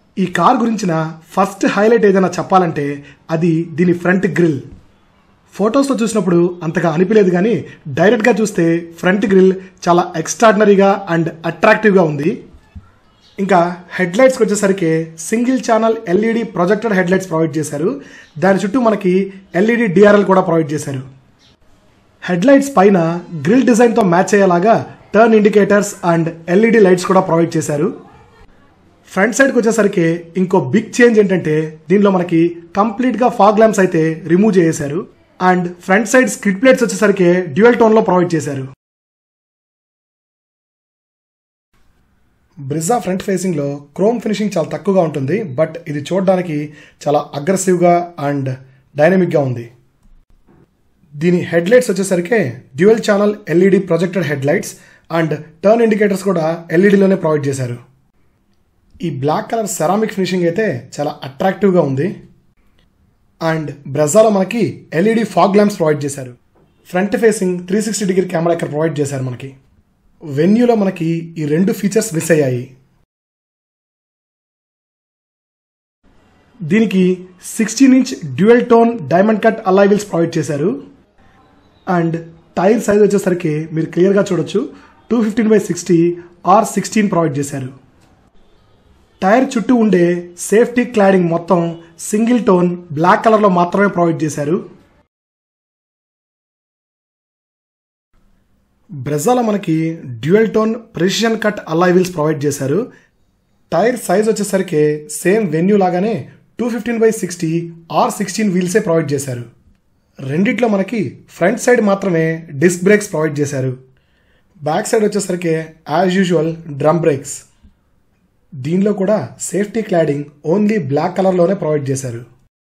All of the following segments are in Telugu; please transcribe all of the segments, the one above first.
ఈ కార్ గురించిన ఫస్ట్ హైలైట్ ఏదైనా చెప్పాలంటే అది దీని ఫ్రంట్ గ్రిల్. ఫొటోస్లో చూసినప్పుడు అంతగా అనిపించలేదు, కానీ డైరెక్ట్గా చూస్తే ఫ్రంట్ గ్రిల్ చాలా ఎక్స్ట్రాడినరీగా అండ్ అట్రాక్టివ్గా ఉంది. ఇంకా హెడ్లైట్స్కి వచ్చేసరికి single channel LED projected headlights provide చేశారు. దాని చుట్టూ మనకి ఎల్ఈడి డిఆర్ఎల్ కూడా ప్రొవైడ్ చేశారు. హెడ్లైట్స్ పైన గ్రిల్ డిజైన్తో మ్యాచ్ అయ్యేలాగా turn indicators and LED lights కూడా ప్రొవైడ్ చేశారు. ఫ్రంట్ సైడ్కి వచ్చేసరికి ఇంకో బిగ్ చేంజ్ ఏంటంటే దీనిలో మనకి కంప్లీట్గా ఫాగ్ ల్యాంప్స్ అయితే రిమూవ్ చేశారు. And front side skid plates వచ్చేసరికి డ్యూయల్ టోన్లో ప్రొవైడ్ చేశారు. బ్రిజా ఫ్రంట్ ఫేసింగ్లో క్రోమ్ ఫినిషింగ్ చాలా తక్కువగా ఉంటుంది, బట్ ఇది చూడడానికి చాలా అగ్రెసివ్గా అండ్ డైనమిక్గా ఉంది. దీని హెడ్లైట్స్ వచ్చేసరికి dual channel LED projected headlights and turn indicators కూడా ఎల్ఈడిలోనే ప్రొవైడ్ చేశారు. ఈ బ్లాక్ కలర్ సెరామిక్ ఫినిషింగ్ అయితే చాలా అట్రాక్టివ్గా ఉంది. అండ్ బ్రెజాలో మనకి ఎల్ఈడి ఫాగ్ ల్యాంప్స్ ప్రొవైడ్ చేశారు. ఫ్రంట్ ఫేసింగ్ 360 డిగ్రీ కెమెరా ఇక్కడ ప్రొవైడ్ చేశారు. మనకి వెన్యూలో మనకి ఈ రెండు ఫీచర్స్ మిస్ అయ్యాయి. దీనికి 16 inch dual tone diamond cut alloy wheels provide చేశారు. అండ్ టైర్ సైజ్ వచ్చేసరికి మీరు క్లియర్గా చూడొచ్చు 215/60 R16 ప్రొవైడ్ చేశారు. టైర్ చుట్టూ ఉండే సేఫ్టీ క్లాడింగ్ మొత్తం సింగిల్ టోన్ బ్లాక్ కలర్లో మాత్రమే ప్రొవైడ్ చేశారు. బ్రెజాలో మనకి dual tone precision cut alloy wheels provide చేశారు. టైర్ సైజ్ వచ్చేసరికి సేమ్ వెన్యూ లాగానే 215/60 R16 వీల్సే ప్రొవైడ్ చేశారు. రెండిట్లో మనకి ఫ్రంట్ సైడ్ మాత్రమే డిస్క్ బ్రేక్స్ ప్రొవైడ్ చేశారు. బ్యాక్ సైడ్ వచ్చేసరికి యాజ్ యూజువల్ డ్రమ్ బ్రేక్స్. దీనిలో కూడా సేఫ్టీ క్లాడింగ్ ఓన్లీ బ్లాక్ కలర్లోనే ప్రొవైడ్ చేశారు.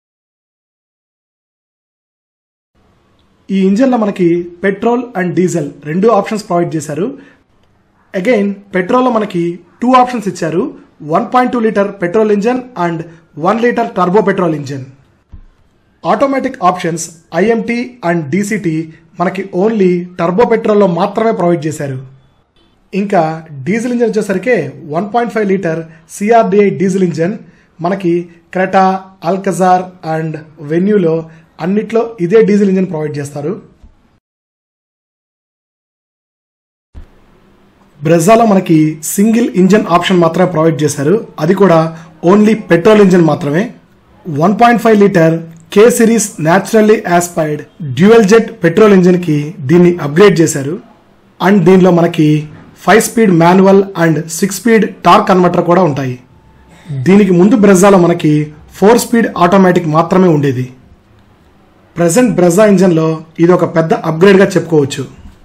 ఈ ఇంజన్లో మనకి పెట్రోల్ అండ్ డీజిల్ రెండు ఆప్షన్స్ ప్రొవైడ్ చేశారు. అగైన్ పెట్రోల్లో మనకి 2 ఆప్షన్స్ ఇచ్చారు. 1.2 litre petrol engine and 1 litre turbo petrol engine. Automatic options IMT and DCT మనకి ఓన్లీ టర్బో పెట్రోల్లో మాత్రమే ప్రొవైడ్ చేశారు. ఇంకా డీజిల్ ఇంజన్ వచ్చేసరికి 1.5 లీటర్ సిఆర్డిఐ డీజిల్ ఇంజన్ మనకి క్రెటా, అల్కజార్ అండ్ వెన్యూలో అన్నిట్లో ఇదే డీజిల్ ఇంజన్ ప్రొవైడ్ చేస్తారు. బ్రెజాలో మనకి సింగిల్ ఇంజన్ ఆప్షన్ మాత్రమే ప్రొవైడ్ చేశారు. అది కూడా ఓన్లీ పెట్రోల్ ఇంజన్ మాత్రమే. 1.5 litre K series naturally aspirated dual jet petrol ఇంజన్కి దీన్ని అప్గ్రేడ్ చేశారు. అండ్ దీనిలో మనకి 5 speed manual and 6 speed torque converter కూడా ఉంటాయి. దీనికి ముందు బ్రెజాలో మనకి 4 స్పీడ్ ఆటోమేటిక్ మాత్రమే ఉండేది. ప్రెజెంట్ బ్రెజా ఇంజన్లో ఇది ఒక పెద్ద అప్గ్రేడ్గా చెప్పుకోవచ్చు.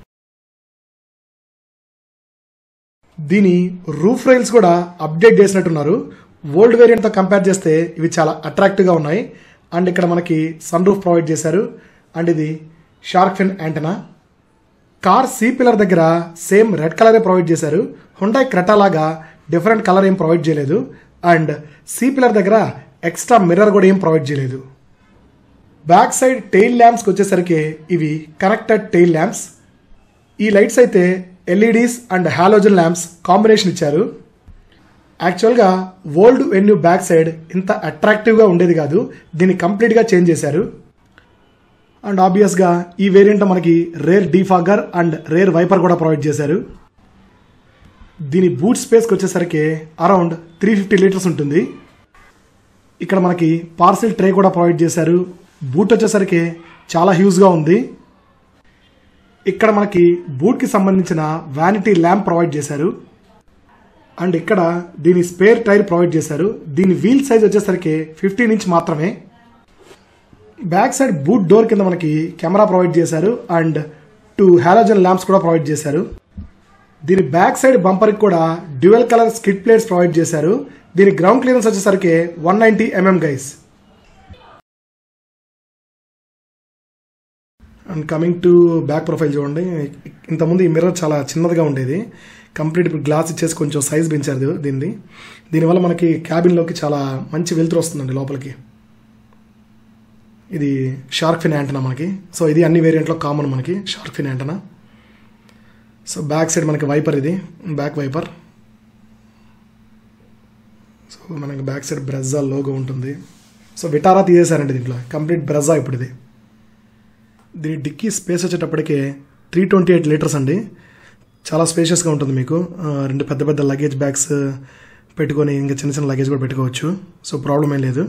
దీని రూఫ్ రైల్స్ కూడా అప్డేట్ చేసినట్టున్నారు. ఓల్డ్ వేరియంట్తో కంపేర్ చేస్తే ఇవి చాలా అట్రాక్టివ్గా ఉన్నాయి. అండ్ ఇక్కడ మనకి సన్ రూఫ్ ప్రొవైడ్ చేశారు. అండ్ ఇది shark fin antenna. Car C pillar దగ్గర సేమ్ రెడ్ కలరే ప్రొవైడ్ చేశారు. హుండాయ్ క్రెటా లాగా డిఫరెంట్ కలర్ ఏం ప్రొవైడ్ చేయలేదు. అండ్ సి పిల్లర్ దగ్గర ఎక్స్ట్రా మిర్రర్ కూడా ఏం ప్రొవైడ్ చేయలేదు. బ్యాక్ సైడ్ టెయిల్ ల్యాంప్స్కి వచ్చేసరికి ఇవి కనెక్టెడ్ టెయిల్ ల్యాంప్స్. ఈ లైట్స్ అయితే LEDs and halogen lamps combination ఇచ్చారు. యాక్చువల్గా ఓల్డ్ వెన్యూ బ్యాక్ సైడ్ ఇంత అట్రాక్టివ్గా ఉండేది కాదు. దీన్ని కంప్లీట్గా చేంజ్ చేశారు. అండ్ ఆబ్వియస్గా ఈ వేరియంట్ మనకి rear defogger and rear wiper కూడా ప్రొవైడ్ చేశారు. దీని బూట్ స్పేస్కి వచ్చేసరికి అరౌండ్ 350 లీటర్స్ ఉంటుంది. ఇక్కడ మనకి పార్సిల్ ట్రే కూడా ప్రొవైడ్ చేశారు. బూట్ వచ్చేసరికి చాలా హ్యూజ్గా ఉంది. ఇక్కడ మనకి బూట్కి సంబంధించిన వ్యానిటీ ల్యాంప్ ప్రొవైడ్ చేశారు. అండ్ ఇక్కడ దీని స్పేర్ టైర్ ప్రొవైడ్ చేశారు. దీని వీల్ సైజ్ వచ్చేసరికి 15 ఇంచ్ మాత్రమే. బ్యాక్ సైడ్ బూట్ డోర్ కింద మనకి కెమెరా ప్రొవైడ్ చేశారు. అండ్ 2 హాలోజన్ ల్యాంప్స్ కూడా ప్రొవైడ్ చేశారు. దీని బ్యాక్ సైడ్ బంపర్కి కూడా dual colour skid plates provide చేశారు. దీని గ్రౌండ్ క్లియరెన్స్ వచ్చేసరికి 190 mm guys. And coming to back profile చూడండి. ఇంతకుముందు ఈ మిర్రర్ చాలా చిన్నదిగా ఉండేది. కంప్లీట్ ఇప్పుడు గ్లాస్ ఇచ్చేసి కొంచెం సైజ్ పెంచారు దీనివల్ల మనకి క్యాబిన్లోకి చాలా మంచి వెలుతురు వస్తుందండి లోపలికి. ఇది షార్క్ ఫిన్ యాంటెనా మనకి. సో ఇది అన్ని వేరియంట్లో కామన్ మనకి shark fin antenna. So back side మనకి వైపర్, ఇది బ్యాక్ వైపర్. సో మనకి బ్యాక్ సైడ్ బ్రెజ్జా లోగో ఉంటుంది. సో విటారా తీసేశారండి దీంట్లో, కంప్లీట్ బ్రెజ్జా ఇప్పుడు ఇది. దీని డిక్కీ స్పేస్ వచ్చేటప్పటికే 328 లీటర్స్ అండి. చాలా స్పేషియస్గా ఉంటుంది మీకు. 2 పెద్ద పెద్ద లగేజ్ బ్యాగ్స్ పెట్టుకొని ఇంకా చిన్న చిన్న లగేజ్ కూడా పెట్టుకోవచ్చు. సో ప్రాబ్లం ఏం లేదు.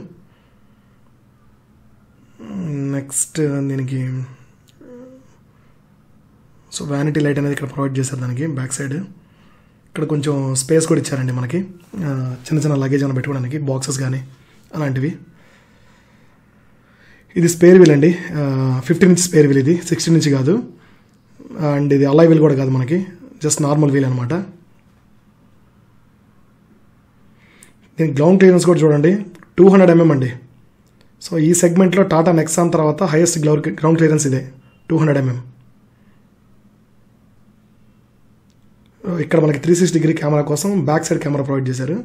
నెక్స్ట్ దీనికి సో వ్యానిటీ లైట్ అనేది ఇక్కడ ప్రొవైడ్ చేశారు దానికి బ్యాక్ సైడ్. ఇక్కడ కొంచెం స్పేస్ కూడా ఇచ్చారండి మనకి, చిన్న చిన్న లగేజ్ ఏమైనా పెట్టుకోవడానికి, బాక్సెస్ కానీ అలాంటివి. ఇది స్పేర్ వీల్ అండి, 15 ఇంచ్ స్పేర్ వీల్ ఇది, 16 ఇంచ్ కాదు. అండ్ ఇది అలాయ్ వీల్ కూడా కాదు మనకి, జస్ట్ నార్మల్ వీల్ అనమాట. దీని గ్రౌండ్ క్లియరెన్స్ కూడా చూడండి, 200 mm అండి. సో ఈ సెగ్మెంట్లో టాటా నెక్సాన్ తర్వాత హైయెస్ట్ గ్రౌండ్ క్లియరెన్స్ ఇదే, 200 mm. ఇక్కడ మనకి 360 డిగ్రీ కెమెరా కోసం బ్యాక్ సైడ్ కెమెరా ప్రొవైడ్ చేశారు.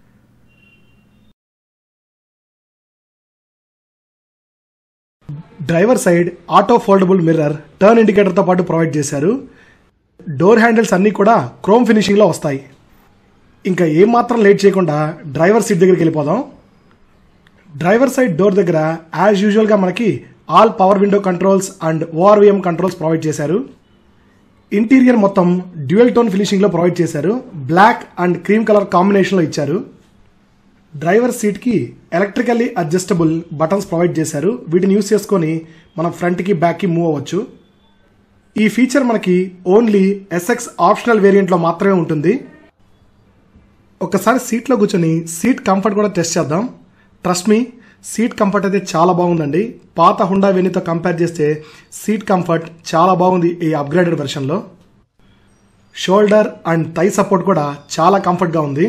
Driver side auto foldable mirror, turn ఇండికేటర్తో పాటు ప్రొవైడ్ చేశారు. డోర్ హ్యాండిల్స్ అన్నీ కూడా క్రోమ్ ఫినిషింగ్లో వస్తాయి. ఇంకా ఏమాత్రం లేట్ చేయకుండా డ్రైవర్ సీట్ దగ్గరికి వెళ్ళిపోదాం. డ్రైవర్ సైడ్ డోర్ దగ్గర యాజ్ యూజువల్గా మనకి all power window controls and ORVM controls provide చేశారు. ఇంటీరియర్ మొత్తం డ్యూయల్ టోన్ ఫినిషింగ్లో ప్రొవైడ్ చేశారు. బ్లాక్ అండ్ క్రీమ్ కలర్ కాంబినేషన్లో ఇచ్చారు. డ్రైవర్ సీట్కి ఎలక్ట్రికల్లీ అడ్జస్టబుల్ బటన్స్ ప్రొవైడ్ చేశారు. వీటిని యూస్ చేసుకొని మనం ఫ్రంట్కి బ్యాక్కి మూవ్ అవ్వచ్చు. ఈ ఫీచర్ మనకి ఓన్లీ ఎస్ఎక్స్ ఆప్షనల్ వేరియంట్లో మాత్రమే ఉంటుంది. ఒక్కసారి సీట్లో కూర్చొని సీట్ కంఫర్ట్ కూడా టెస్ట్ చేద్దాం. ట్రస్ట్ మీ, సీట్ కంఫర్ట్ అయితే చాలా బాగుందండి. పాత హుండా వెనీతో కంపేర్ చేస్తే సీట్ కంఫర్ట్ చాలా బాగుంది ఈ అప్గ్రేడెడ్ వెర్షన్లో. షోల్డర్ అండ్ థై సపోర్ట్ కూడా చాలా కంఫర్ట్గా ఉంది.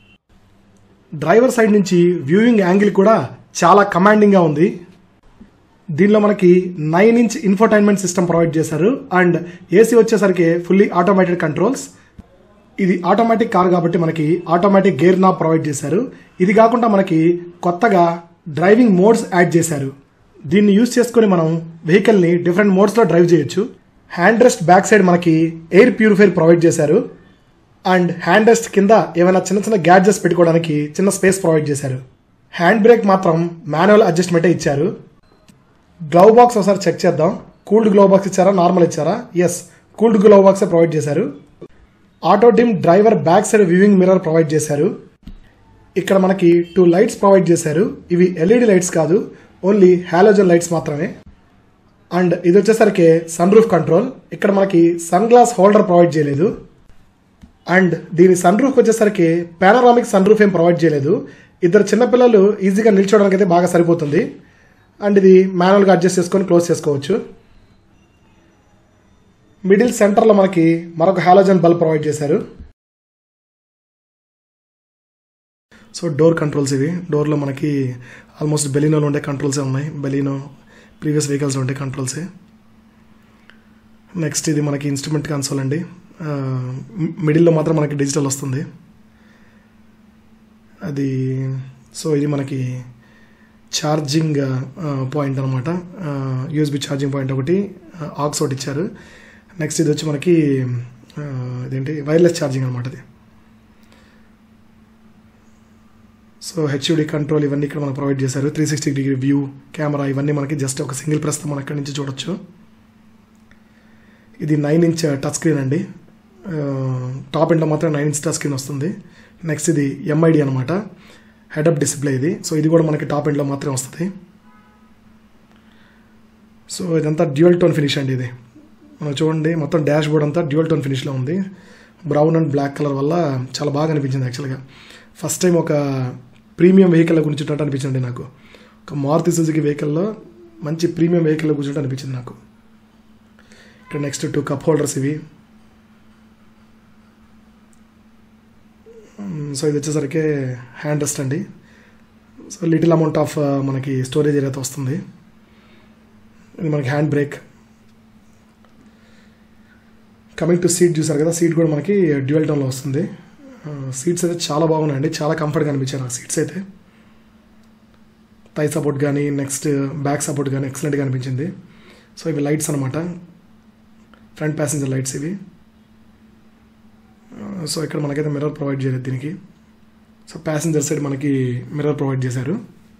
డ్రైవర్ సైడ్ నుంచి వ్యూయింగ్ యాంగిల్ కూడా చాలా కమాండింగ్గా ఉంది. దీనిలో మనకి 9 ఇంచ్ ఇన్ఫోటైన్మెంట్ సిస్టమ్ ప్రొవైడ్ చేశారు. అండ్ ఏసీ వచ్చేసరికి ఫుల్లీ ఆటోమేటెడ్ కంట్రోల్స్. ఇది ఆటోమేటిక్ కార్ కాబట్టి మనకి ఆటోమేటిక్ గేర్ నాబ్ ప్రొవైడ్ చేశారు. ఇది కాకుండా మనకి కొత్తగా డ్రైవింగ్ మోడ్స్ యాడ్ చేశారు. దీన్ని యూజ్ చేసుకుని మనం వెహికల్ని డిఫరెంట్ మోడ్స్లో డ్రైవ్ చేయొచ్చు. హ్యాండ్ రెస్ట్ బ్యాక్ సైడ్ మనకి ఎయిర్ ప్యూరిఫైర్ ప్రొవైడ్ చేశారు. అండ్ హ్యాండ్ రెస్ట్ కింద ఏమైనా చిన్న చిన్న గ్యాడ్జెట్స్ పెట్టుకోవడానికి చిన్న స్పేస్ ప్రొవైడ్ చేశారు. హ్యాండ్ బ్రేక్ మాత్రం మాన్యువల్ అడ్జస్ట్మెంటే ఇచ్చారు. గ్లవ్ బాక్స్ ఒకసారి చెక్ చేద్దాం. కూల్డ్ గ్లవ్ బాక్స్ ఇచ్చారా, నార్మల్ ఇచ్చారా? ఎస్, కూల్డ్ గ్లవ్ బాక్సే ప్రొవైడ్ చేశారు. Auto dim driver back side viewing mirror provide చేశారు. ఇక్కడ మనకి 2 లైట్స్ ప్రొవైడ్ చేశారు. ఇవి ఎల్ఈడి లైట్స్ కాదు, ఓన్లీ హాలోజన్ లైట్స్ మాత్రమే. అండ్ ఇది వచ్చేసరికి సన్ రూఫ్ కంట్రోల్. ఇక్కడ మనకి సన్ గ్లాస్ హోల్డర్ ప్రొవైడ్ చేయలేదు. అండ్ దీని సన్ రూఫ్ వచ్చేసరికి పానరామిక్ సన్ రూఫ్ ఏం ప్రొవైడ్ చేయలేదు. ఇద్దరు చిన్నపిల్లలు ఈజీగా నిల్చోవడానికి అయితే బాగా సరిపోతుంది. అండ్ ఇది మాన్యువల్గా అడ్జస్ట్ చేసుకొని క్లోజ్ చేసుకోవచ్చు. మిడిల్ సెంటర్లో మనకి మరొక హాలోజన్ బల్బ్ ప్రొవైడ్ చేశారు. సో డోర్ కంట్రోల్స్ ఇవి. డోర్లో మనకి ఆల్మోస్ట్ బెలినోలో ఉండే కంట్రోల్సే ఉన్నాయి. బెలినో ప్రీవియస్ వెహికల్స్లో ఉండే కంట్రోల్సే. నెక్స్ట్ ఇది మనకి ఇన్స్ట్రుమెంట్ కన్సోల్ అండి. మిడిల్లో మాత్రం మనకి డిజిటల్ వస్తుంది అది. సో ఇది మనకి ఛార్జింగ్ పాయింట్ అనమాట. యూఎస్బి ఛార్జింగ్ పాయింట్ ఒకటి, ఆక్స్ ఒకటి ఇచ్చారు. నెక్స్ట్ ఇది వచ్చి మనకి ఇదేంటి వైర్లెస్ ఛార్జింగ్ అనమాట ఇది. సో హెచ్యూడి కంట్రోల్ ఇవన్నీ ఇక్కడ మనకు ప్రొవైడ్ చేశారు. 360 డిగ్రీ వ్యూ కెమెరా ఇవన్నీ మనకి జస్ట్ ఒక సింగిల్ ప్రెస్తో మనం అక్కడి నుంచి చూడొచ్చు. ఇది 9 ఇంచ్ టచ్ స్క్రీన్ అండి. టాప్ ఎండ్లో మాత్రం 9 ఇంచ్ టచ్ స్క్రీన్ వస్తుంది. నెక్స్ట్ ఇది ఎంఐడి అనమాట, హెడ్ అప్ డిస్ప్లే ఇది. సో ఇది కూడా మనకి టాప్ ఎండ్లో మాత్రమే వస్తుంది. సో ఇదంతా డ్యూయల్ టోన్ ఫినిష్ అండి. ఇది మనం చూడండి, మొత్తం డాష్ బోర్డ్ అంతా డ్యూయల్ టోన్ ఫినిష్లో ఉంది. బ్రౌన్ అండ్ బ్లాక్ కలర్ వల్ల చాలా బాగా అనిపించింది. యాక్చువల్గా ఫస్ట్ టైం ఒక ప్రీమియం వెహికల్లో కూర్చుంటే అనిపించింది నాకు. ఒక మారుతి సుజుకి వెహికల్లో మంచి ప్రీమియం వెహికల్లో కూర్చుంటే అనిపించింది నాకు. ఇక్కడ నెక్స్ట్ 2 కప్ హోల్డర్స్ ఇవి. సో ఇది వచ్చేసరికి హ్యాండ్ రెస్ట్ అండి. సో లిటిల్ అమౌంట్ ఆఫ్ మనకి స్టోరేజ్ ఏరియాతో వస్తుంది. ఇది మనకి hand brake. Coming to seat చూసారు కదా, సీట్ కూడా మనకి డ్యూయల్ టోన్లో వస్తుంది. సీట్స్ అయితే చాలా బాగున్నాయండి, చాలా కంఫర్ట్గా అనిపించాయి నాకు సీట్స్ అయితే. థై సపోర్ట్ కానీ నెక్స్ట్ బ్యాక్ సపోర్ట్ కానీ ఎక్సలెంట్గా అనిపించింది. సో ఇవి లైట్స్ అనమాట, ఫ్రంట్ ప్యాసింజర్ లైట్స్ ఇవి. సో ఇక్కడ మనకైతే మిర్రర్ ప్రొవైడ్ చేయలేదు దీనికి. సో ప్యాసింజర్ సైడ్ మనకి మిర్రర్ ప్రొవైడ్ చేశారు.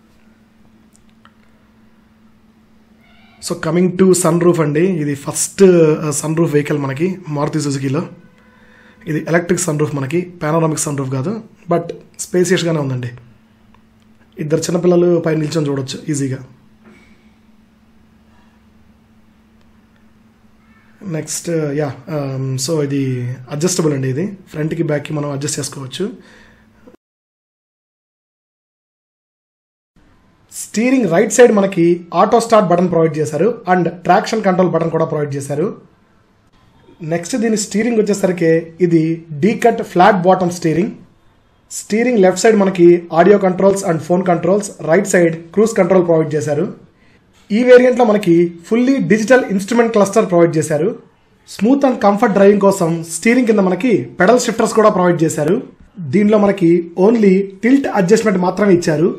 So coming to sun roof అండి, ఇది ఫస్ట్ సన్ రూఫ్ వెహికల్ మనకి మారుతి సుజుకీలో. ఇది ఎలక్ట్రిక్ సన్ రూఫ్, మనకి పానోరామిక్ సన్ రూఫ్ కాదు, బట్ స్పేసియస్గానే ఉందండి. ఇద్దరు చిన్నపిల్లలు పైన నిల్చొని చూడొచ్చు ఈజీగా. నెక్స్ట్ సో ఇది అడ్జస్టబుల్ అండి, ఇది ఫ్రంట్కి బ్యాక్కి మనం అడ్జస్ట్ చేసుకోవచ్చు. స్టీరింగ్ రైట్ సైడ్ మనకి ఆటో స్టార్ట్ బటన్ ప్రొవైడ్ చేశారు అండ్ ట్రాక్షన్ కంట్రోల్ బటన్ కూడా ప్రొవైడ్ చేశారు. నెక్స్ట్ దీని స్టీరింగ్ వచ్చేసరికి ఇది D cut flat bottom steering. Steering left side మనకి audio controls and phone controls, right side cruise control provide చేశారు. ఈ వేరియంట్లో మనకి fully digital instrument cluster provide చేశారు. స్మూత్ అండ్ కంఫర్ట్ డ్రైవింగ్ కోసం స్టీరింగ్ కింద మనకి పెడల్ షిఫ్టర్స్ కూడా ప్రొవైడ్ చేశారు. దీనిలో మనకి ఓన్లీ టిల్ట్ అడ్జస్ట్మెంట్ మాత్రమే ఇచ్చారు.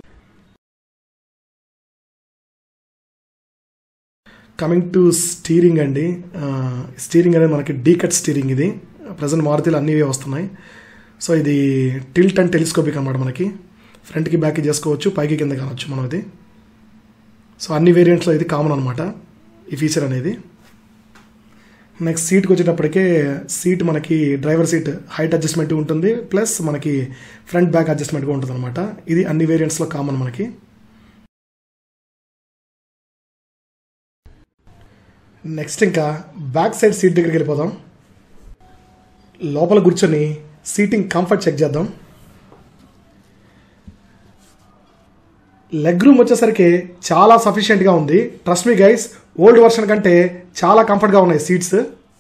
కమింగ్ టు స్టీరింగ్ అండి, స్టీరింగ్ అనేది మనకి డీ కట్ స్టీరింగ్. ఇది ప్రజెంట్ మారుతిలో అన్నీ వస్తున్నాయి. సో ఇది టిల్ట్ అండ్ టెలిస్కోపిక్ అన్నమాట. మనకి ఫ్రంట్కి బ్యాక్కి చేసుకోవచ్చు, పైకి కింద కావచ్చు మనం ఇది. సో అన్ని వేరియంట్స్లో ఇది కామన్ అనమాట ఈ ఫీచర్ అనేది. నెక్స్ట్ సీట్కి వచ్చేటప్పటికే సీట్ మనకి డ్రైవర్ సీట్ హైట్ అడ్జస్ట్మెంట్ ఉంటుంది, ప్లస్ మనకి ఫ్రంట్ బ్యాక్ అడ్జస్ట్మెంట్గా ఉంటుంది అనమాట. ఇది అన్ని వేరియంట్స్లో కామన్ మనకి. నెక్స్ట్ ఇంకా బ్యాక్ సైడ్ సీట్ దగ్గరికి వెళ్ళిపోదాం. లోపల కూర్చొని సీటింగ్ కంఫర్ట్ చెక్ చేద్దాం. లెగ్ రూమ్ వచ్చేసరికి చాలా సఫిషియెంట్గా ఉంది. Trust me guys, old version కంటే చాలా కంఫర్ట్గా ఉన్నాయి సీట్స్.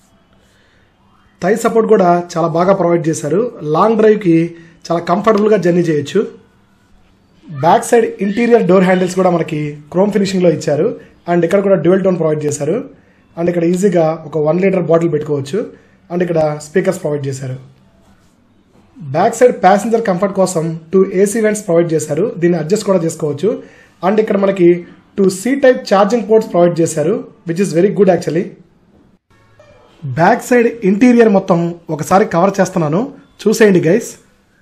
థై సపోర్ట్ కూడా చాలా బాగా ప్రొవైడ్ చేశారు. లాంగ్ డ్రైవ్కి చాలా కంఫర్టబుల్గా జర్నీ చేయొచ్చు. Back side interior door handles కూడా మనకి క్రోమ్ ఫినిషింగ్లో ఇచ్చారు. అండ్ ఇక్కడ కూడా డ్యూయల్ టోన్ ప్రొవైడ్ చేశారు. అండ్ ఇక్కడ ఈజీగా ఒక 1 లీటర్ బాటిల్ పెట్టుకోవచ్చు. అండ్ ఇక్కడ స్పీకర్స్ ప్రొవైడ్ చేశారు. బ్యాక్ సైడ్ ప్యాసింజర్ కంఫర్ట్ కోసం 2 AC వెంట్స్ ప్రొవైడ్ చేశారు. దీన్ని అడ్జస్ట్ కూడా చేసుకోవచ్చు. అండ్ ఇక్కడ మనకి 2 C type charging ports provide చేశారు, which is very good actually. Back side interior మొత్తం ఒకసారి కవర్ చేస్తున్నాను, చూసేయండి గైస్.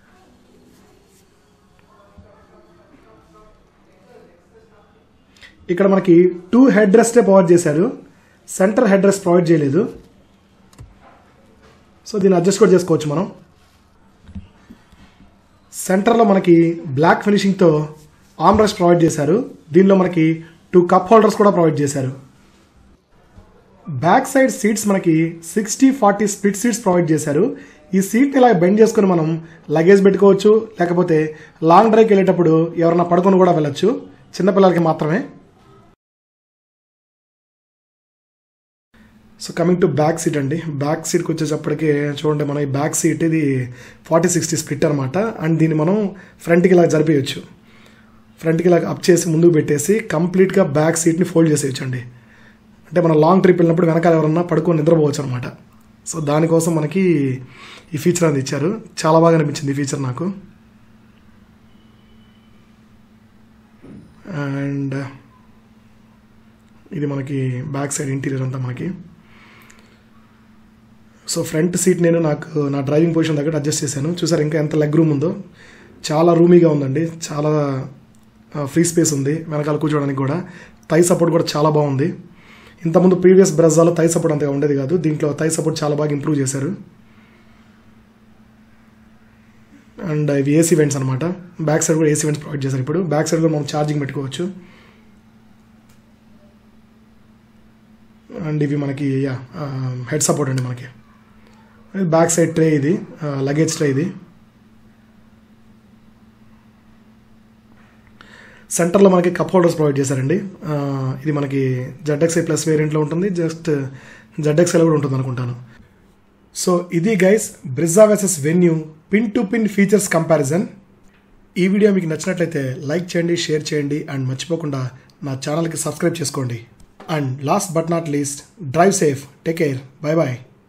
ఇక్కడ మనకి 2 హెడ్ రెస్టే ప్రొవైడ్ చేశారు, సెంటర్ హెడ్ రెస్ట్ ప్రొవైడ్ చేయలేదు. సో దీన్ని అడ్జస్ట్ కూడా చేసుకోవచ్చు మనం. సెంటర్లో మనకి బ్లాక్ ఫినిషింగ్తో ఆర్మ్ రెస్ట్ ప్రొవైడ్ చేశారు. దీనిలో మనకి 2 కప్ హోల్డర్స్ కూడా ప్రొవైడ్ చేశారు. బ్యాక్ సైడ్ సీట్స్ మనకి 60-40 స్ప్లిట్ సీట్స్ ప్రొవైడ్ చేశారు. ఈ సీట్ని ఇలా బెండ్ చేసుకుని మనం లగేజ్ పెట్టుకోవచ్చు, లేకపోతే లాంగ్ డ్రైవ్కి వెళ్ళేటప్పుడు ఎవరైనా పడుకొని కూడా వెళ్ళొచ్చు, చిన్నపిల్లలకి మాత్రమే. So coming to back seat అండి, బ్యాక్ సీట్కి వచ్చేటప్పటికి చూడండి, మన ఈ బ్యాక్ సీట్ ఇది 40-60 స్ప్లిట్ అనమాట. అండ్ దీన్ని మనం ఫ్రంట్కి ఇలా జరిపేయచ్చు. ఫ్రంట్కి ఇలా అప్ చేసి ముందుకు పెట్టేసి కంప్లీట్గా బ్యాక్ సీట్ని ఫోల్డ్ చేసేయచ్చు అండి. అంటే మనం లాంగ్ ట్రిప్ వెళ్ళినప్పుడు వెనకాల ఎవరన్నా పడుకొని నిద్రపోవచ్చు అనమాట. సో దానికోసం మనకి ఈ ఫీచర్ అనేది ఇచ్చారు. చాలా బాగా అనిపించింది ఈ ఫీచర్ నాకు. అండ్ ఇది మనకి బ్యాక్ సైడ్ ఇంటీరియర్ అంతా మనకి. సో ఫ్రంట్ సీట్ నేను నా డ్రైవింగ్ పొజిషన్ దగ్గర అడ్జస్ట్ చేశాను. చూసారు ఇంకా ఎంత లెగ్ రూమ్ ఉందో, చాలా రూమీగా ఉందండి, చాలా ఫ్రీ స్పేస్ ఉంది వెనకాల కూర్చోడానికి కూడా. థై సపోర్ట్ కూడా చాలా బాగుంది. ఇంతకుముందు ప్రీవియస్ బ్రెజ్జాలో థై సపోర్ట్ అంతగా ఉండేది కాదు, దీంట్లో థై సపోర్ట్ చాలా బాగా ఇంప్రూవ్ చేశారు. అండ్ ఇవి AC వెంట్స్ అనమాట. బ్యాక్ సైడ్ కూడా AC వెంట్స్ ప్రొవైడ్ చేశారు. ఇప్పుడు బ్యాక్ సైడ్ కూడా మనం ఛార్జింగ్ పెట్టుకోవచ్చు. అండ్ ఇవి మనకి హెడ్ సపోర్ట్ అండి మనకి. బ్యాక్ సైడ్ ట్రే, ఇది లగేజ్ ట్రే. ఇది సెంటర్లో మనకి కప్ హోల్డర్స్ ప్రొవైడ్ చేశారండి. ఇది మనకి ZXi ప్లస్ వేరియంట్లో ఉంటుంది, జస్ట్ ZXiలో కూడా ఉంటుంది అనుకుంటాను. సో ఇది guys Brezza versus Venue pin to pin features comparison. ఈ వీడియో మీకు నచ్చినట్లయితే లైక్ చేయండి, షేర్ చేయండి, అండ్ మర్చిపోకుండా నా ఛానల్కి సబ్స్క్రైబ్ చేసుకోండి. And last but not least, drive safe. Take care. Bye bye.